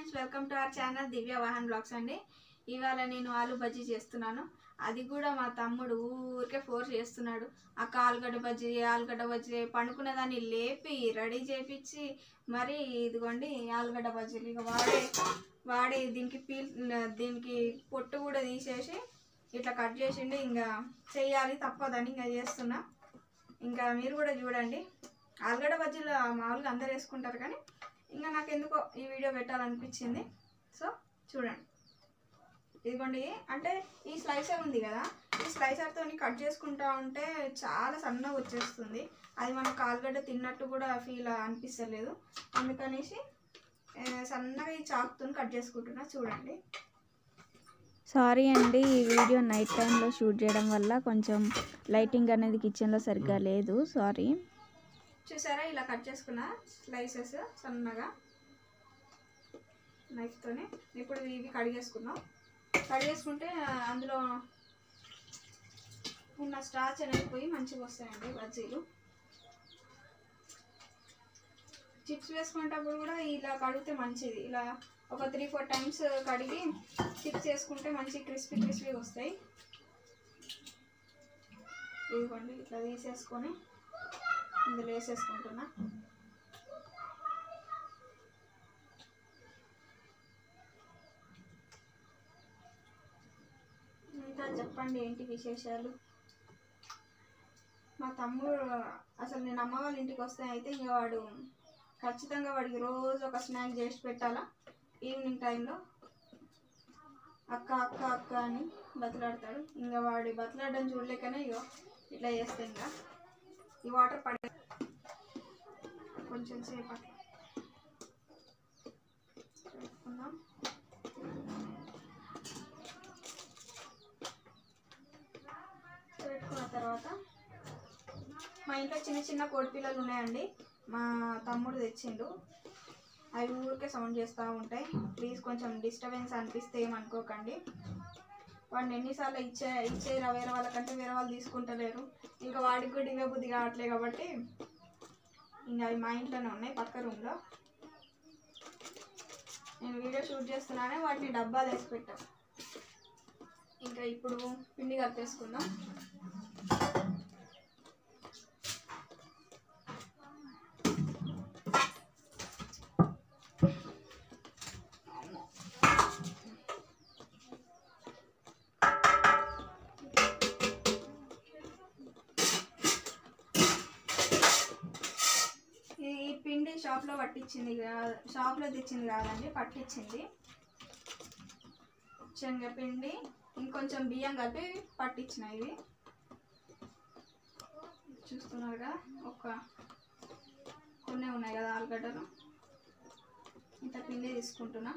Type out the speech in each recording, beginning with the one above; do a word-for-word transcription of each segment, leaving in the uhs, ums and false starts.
Friends, welcome to our channel Divya Vahan blogs అండి. ఇవాళ నేను ఆలు బజ్జీ చేస్తున్నాను. అది కూడా మా తమ్ముడు ఊరికే ఫోర్స్ చేస్తున్నాడు. అక్క ఆలుగడ్డ బజ్జీ ఆలుగడ్డ బజ్జీ పండుకున్న దాన్ని లేపి రెడీ చేపించి మరి ఇదిగోండి ఆలుగడ్డ బజ్జీలు. ఇక వాడే వాడే దీనికి పీల్ దీనికి పొట్టు కూడా తీసేసి ఇట్లా కట్ చేసిండి. ఇంకా చెయ్యాలి తప్పదని ఇంకా చేస్తున్నా. ఇంకా మీరు కూడా చూడండి. ఆలుగడ్డ బజ్జీలు మామూలుగా అందరు వేసుకుంటారు, కానీ ఇంకా నాకు ఎందుకో ఈ వీడియో పెట్టాలనిపించింది. సో చూడండి, ఇదిగోండి. అంటే ఈ స్లైసర్ ఉంది కదా, ఈ స్లైసర్తో కట్ చేసుకుంటా ఉంటే చాలా సన్నగా వచ్చేస్తుంది. అది మనకు ఆలుగడ్డ తిన్నట్టు కూడా ఫీల్ అనిపిస్తలేదు. అందుకనేసి సన్నగా ఈ చాకుతో కట్ చేసుకుంటున్నా. చూడండి. సారీ అండి, ఈ వీడియో నైట్ టైంలో షూట్ చేయడం వల్ల కొంచెం లైటింగ్ అనేది కిచెన్లో సరిగ్గా లేదు. సారీ. చూసారా, ఇలా కట్ చేసుకున్న స్లైసెస్ సన్నగా నైఫ్తోనే. ఇప్పుడు ఇవి కడిగేసుకుందాం. కడిగేసుకుంటే అందులో ఉన్న స్టార్చ్ అనేది పోయి మంచిగా వస్తాయండి బజ్జీలు. చిప్స్ వేసుకునేటప్పుడు కూడా ఇలా కడిగితే మంచిది. ఇలా ఒక త్రీ ఫోర్ టైమ్స్ కడిగి చిప్స్ వేసుకుంటే మంచి క్రిస్పీ క్రిస్పీగా వస్తాయి. ఇదిగోండి, ఇట్లా తీసేసుకొని ఇందులో వేసేసుకుంటున్నా. ఇంకా చెప్పండి, ఏంటి విశేషాలు? మా తమ్ముడు అసలు నేను అమ్మ వాళ్ళ ఇంటికి వస్తే అయితే ఇంకా వాడు ఖచ్చితంగా వాడికి రోజు ఒక స్నాక్ చేసి పెట్టాలా. ఈవినింగ్ టైంలో అక్క అక్క అక్క అని బతిలాడతాడు. ఇంకా వాడి బతిలాడడం చూడలేకనే ఇగో ఇట్లా చేస్తే ఇంకా ఈ వాటర్ పడే కొంచెం సేపు అట్లా పెట్టుకుందాం. పెట్టుకున్న తర్వాత మా ఇంట్లో చిన్న చిన్న కోడి పిల్లలు ఉన్నాయండి. మా తమ్ముడు తెచ్చిండు. అవి ఊరికే సౌండ్ చేస్తూ ఉంటాయి. ప్లీజ్ కొంచెం డిస్టర్బెన్స్ అనిపిస్తే ఏమనుకోకండి. వాడిని ఎన్నిసార్లు ఇచ్చే ఇచ్చేరా వేరే వాళ్ళకంటే వేరే వాళ్ళు తీసుకుంటలేరు. ఇంకా వాడికి కూడా ఇవే బుద్ధి కావట్లేదు కాబట్టి ఇంకా అవి మా ఇంట్లోనే ఉన్నాయి, పక్క రూమ్లో. నేను వీడియో షూట్ చేస్తున్నానే వాటిని డబ్బాలు వేసి పెట్టాం. ఇంకా ఇప్పుడు పిండి కలిపేసుకుందాం. ఈ పిండి షాప్లో పట్టించింది, షాప్లో తెచ్చింది కాదండి, పట్టించింది. శనగపిండి ఇంకొంచెం బియ్యం కలిపి పట్టించిన. ఇవి చూస్తున్నారుగా, ఒక కొన్ని ఉన్నాయి కదా ఆలుగడ్డలు. ఇంత పిండి తీసుకుంటున్నా.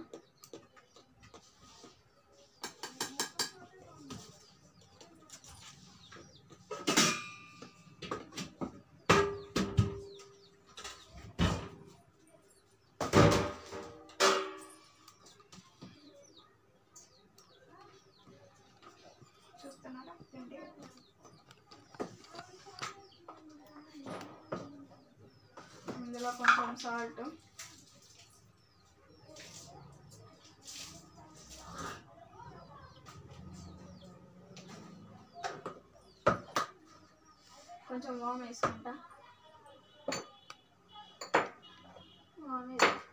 చూస్తున్నారా పిండి? ఇందులో కొంచెం సాల్ట్, కొంచెం వామ్ వేసుకుంటా. వామ్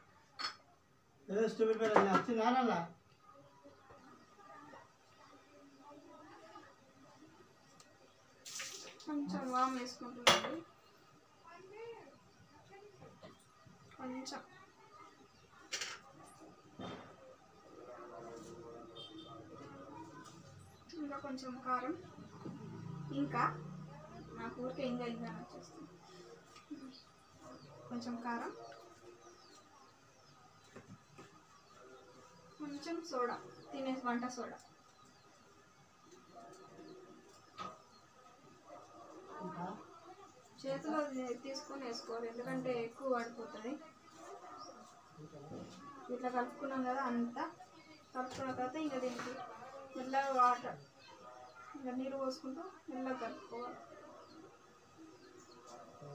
కొంచెం వామ్ వేసుకుంటున్నాను. కొంచెం ఇంకా కొంచెం కారం. ఇంకా నాకు ఊరికే ఇంకా ఇంకా వచ్చేస్తుంది. కొంచెం కారం, కొంచెం సోడా, తినే వంట సోడా. చేతిలో తీసుకొని వేసుకోవాలి, ఎందుకంటే ఎక్కువ పడిపోతుంది. ఇట్లా కలుపుకున్నాం కదా, అంతా కలుపుకున్న తర్వాత ఇంకా దీనికి మెల్లగా వాటర్, ఇంకా నీరు పోసుకుంటూ మెల్లగా కలుపుకోవాలి.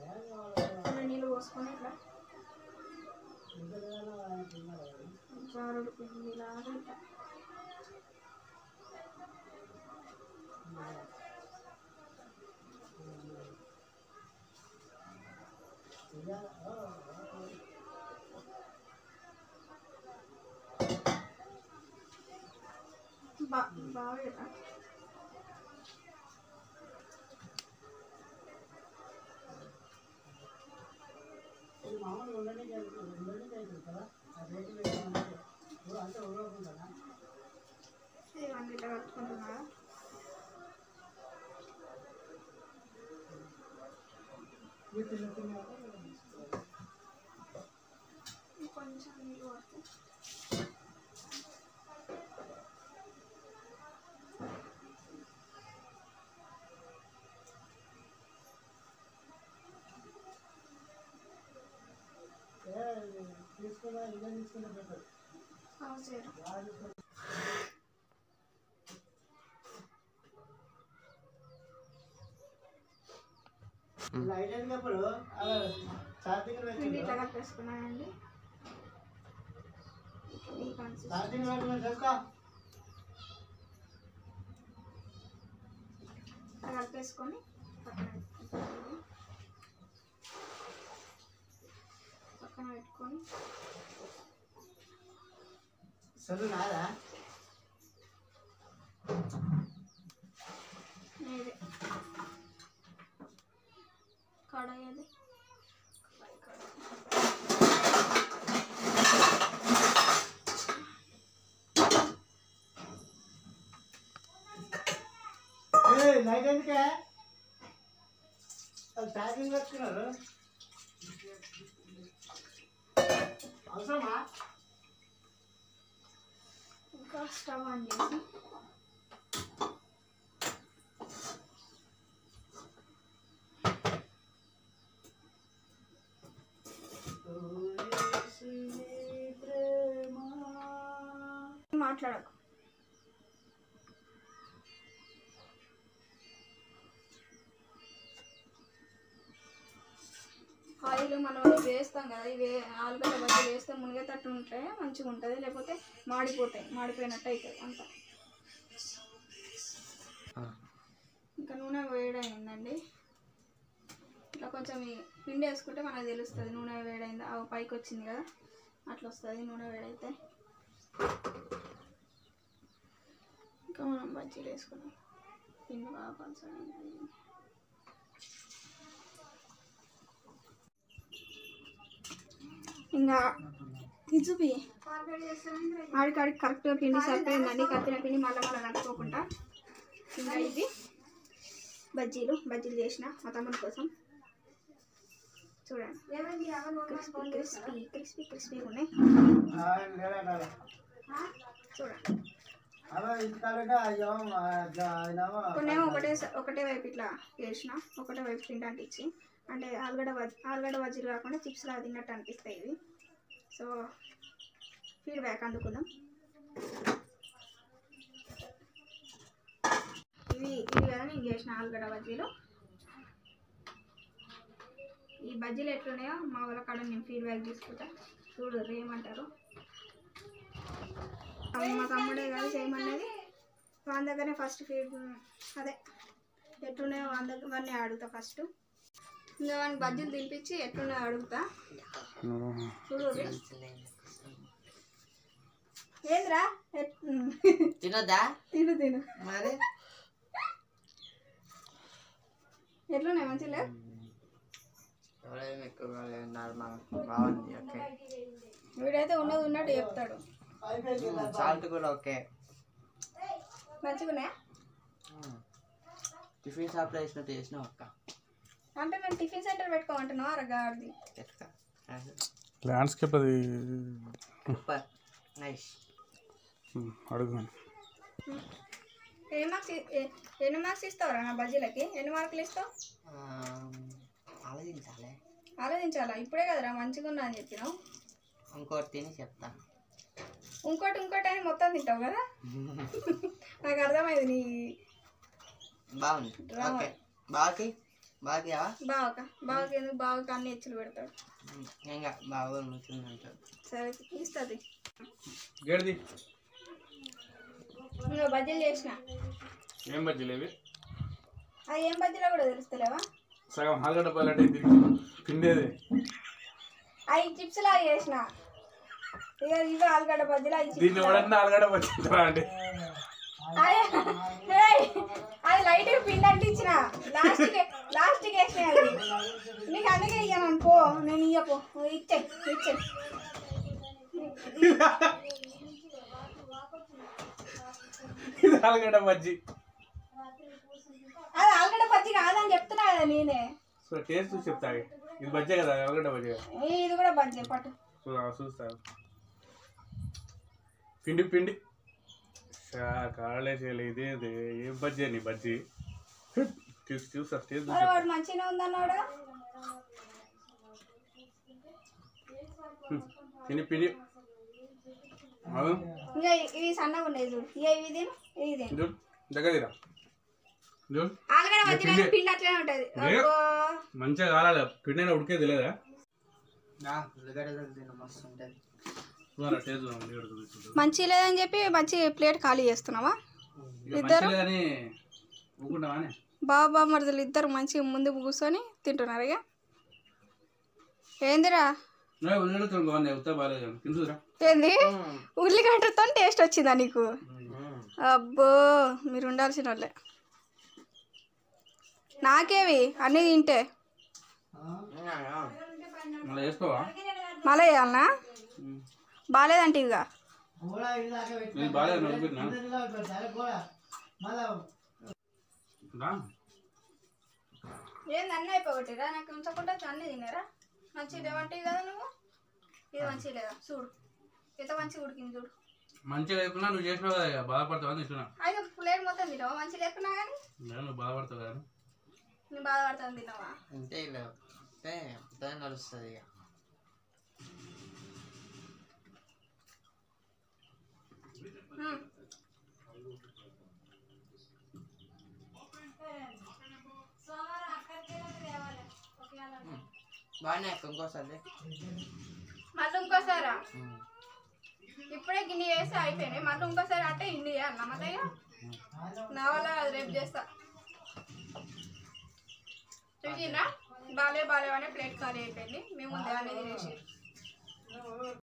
నీళ్ళు పోసుకొని ఇట్లా ఉడికింది లాగా బా బాగా ఇవన్నీ ఇట్లా కట్టుకుంటున్నారా కొంచెం నీళ్ళు పడుతుంది పిండి ఇట్లా కలిపేసుకున్నానండి ఈ కన్సిస్టెన్సీ కలిపేసుకొని పక్కన పెట్టుకుంటాను పక్కన పెట్టుకొని ఇది కడాయి అది నైట్ ఎందుకే ఛార్జింగ్ పెట్టుకున్నారు అవసరమా ఇంకా స్టవ్ ఆన్ చేసి మాట్లాడకు ఆయిల్ మనం ఇవి వేస్తాం కదా ఇవి ఆలుగడ్డ బజ్జీ వేస్తే మునిగేటట్టు ఉంటే మంచిగా ఉంటుంది లేకపోతే మాడిపోతాయి మాడిపోయినట్టు అవుతుంది అంత ఇంకా నూనె వేడైందండి ఇట్లా కొంచెం ఈ పిండి వేసుకుంటే మనకు తెలుస్తుంది నూనె వేడైంది ఆ పైకి వచ్చింది కదా అట్లా వస్తుంది నూనె వేడైతే ఇంకా మనం బజ్జీలు వేసుకున్నాం పిండి బాగా పలసగా ఇంకా ఇది చూపి ఆడికాడికి కరెక్ట్గా పిండి సరిపోయిందండి కలిపిన పిండి మళ్ళీ మళ్ళీ కలుపుకోకుండా ఇంకా ఇది బజ్జీలు బజ్జీలు చేసిన మా తమ్ముడి కోసం చూడండి క్రిస్పీ క్రిస్పీ క్రిస్పీ క్రిస్పీ ఉన్నాయి చూడండి కొన్నేమో ఒకటే ఒకటే వైపు ఇట్లా వేసిన ఒకటే వైపు తినడానికి ఇచ్చి అంటే ఆలుగడ్డ బజ్జీ ఆలుగడ్డ బజ్జీలు కాకుండా చిప్స్ లాగా తిన్నట్టు అనిపిస్తాయి ఇవి సో ఫీడ్బ్యాక్ అందుకుందాం ఇవి ఇవి కదా నేను చేసిన ఆలుగడ్డ బజ్జీలు ఈ బజ్జీలు ఎట్లున్నాయో మా వాళ్ళ కాడ నేను ఫీడ్బ్యాక్ తీసుకుంటా చూడు ఏమంటారు మా తమ్ముడే కాదు చేయమనేది వాళ్ళ దగ్గరనే ఫస్ట్ ఫీడ్ అదే ఎట్లున్నాయో వాళ్ళ దగ్గర వాళ్ళని అడుగుతా ఫస్ట్ ఇంకా వానికి బజ్జీలు తినిపించి ఎట్లున్నాయో అడుగుతా చూడు ఏంద్రా తినొద్దా తిను తిను మరి ఎట్లున్నాయి మంచిగా బాగుంది ఓకే వీడైతే ఉన్నది ఉన్నట్టు చెప్తాడు సాల్ట్ కూడా ఓకే మంచిగా టిఫిన్ షాప్లో వేసినట్టు చేసినావు అక్క అంటే నేను టిఫిన్ సెంటర్ పెట్టుకోమంటున్నావు అరగాడిది ల్యాండ్స్కేప్ అది సూపర్ నైస్ అడుగు ఎన్ని మార్క్స్ ఎన్ని మార్క్స్ ఇస్తావురా నా బజ్జీలకి ఎన్ని మార్కులు ఇస్తావు ఆలోచించాలి ఆలోచించాలా ఇప్పుడే కదరా మంచిగా ఉన్నా అని చెప్పినావు ఇంకోటి తిని చెప్తా ఇంకోటి ఇంకోటి అని మొత్తం తింటావు కదా నాకు అర్థమైంది నీ బాగుంది ఓకే బాకి బాకి బావక బావకి ఎందుకు బావకి అన్ని హెచ్చులు పెడతాడు ఇంకా బాగా నచ్చిందంటాడు సరే ఇస్తుంది గేడిది ఇంకా బజ్జీలు చేసిన. ఏం బజ్జీలు ఇవి? అది ఏం బజ్జీలో కూడా తెలుస్తలేవా? సగం ఆలుగడ్డ పల్లెట పిండేది. అవి చిప్స్ లాగా చేసిన. ఇక ఇవి ఆలుగడ్డ బజ్జీలు. అవి దీన్ని ఎవడన్నా ఆలుగడ్డ బజ్జీలా అంటే అది లైట్ పిండి అంటించిన లాస్ట్కి లాస్ట్కి వేసిన. అది నీకు అందుకే ఇయ్యాను అనుకో. నేను ఇయ్యపో ఇచ్చే ఇచ్చే ఆలుగడ్డ బజ్జీ. అది ఆలుగడ్డ బజ్జీ కాదని చెప్తున్నా కదా నేనే. సో టేస్ట్ చూసి చెప్తా. ఇది బజ్జే కదా, ఆలుగడ్డ బజ్జే కదా. ఇది కూడా బజ్జే పట్టు చూస్తా. పిండి పిండి కాళ్ళే చేయలే. ఇదేది ఏం బజ్జీ నీ బజ్జీ? చూసి చూసా టేస్ట్ మరి వాడు మంచిగా ఉందన్నాడు. పిండి పిండి ఇంకా ఇవి సన్నగా ఉన్నాయి చూడు. ఇక ఇవి తిను ఇవి తిను. చూడు దగ్గర తీరా. చూడు ఆలుగడ్డ బజ్జీ పిండి అట్లనే ఉంటుంది. మంచిగా కాలాలి. పిండి అయినా ఉడికేది లేదా? ఉల్లిగడ్డ తిను మస్తు ఉంటుంది. మంచి లేదని చెప్పి మంచి ప్లేట్ ఖాళీ చేస్తున్నావా? ఇద్దరు బాబా మరదలు ఇద్దరు మంచిగా ముందు కూర్చొని తింటున్నారు. ఇక ఏందిరా ఏంది ఉల్లిగడ్డతో టేస్ట్ వచ్చిందా నీకు? అబ్బో మీరు ఉండాల్సిన వాళ్ళే. నాకేవి అన్నీ తింటే మళ్ళీ వేయాలనా? బాగాలేదంటే ఇక ఏంది అన్నీ అయిపోగొట్టిరా? నాకు ఉంచకుండా అన్నీ తినారా? మంచిగా లేవంటే కదా నువ్వు. ఇది మంచిగా లేదా చూడు, ఎంత మంచిగా ఉడికింది చూడు. మంచిగా లేకున్నా నువ్వు చేసినావు కదా, బాధపడతావు అని తింటున్నా. అయితే ప్లేట్ మొత్తం తిన్నావా? మంచిగా లేకున్నా కానీ నువ్వు బాధపడతావు కదా. నేను బాధపడతాను తిన్నావా? అంతే లేకపోతే నడుస్తుంది. ఇక బాగానే ఇంకోసారి మళ్ళీ ఇంకోసారా? ఇప్పుడే గిన్నె చేసి అయిపోయినాయి. మళ్ళీ ఇంకోసారి అంటే ఇన్ని చేయాలి మళ్ళీ. నా వల్ల రేపు చేస్తా. చూసినా బాలే బాలే అనే ప్లేట్ ఖాళీ అయిపోయింది. మేము ముందే అనేది తినేసి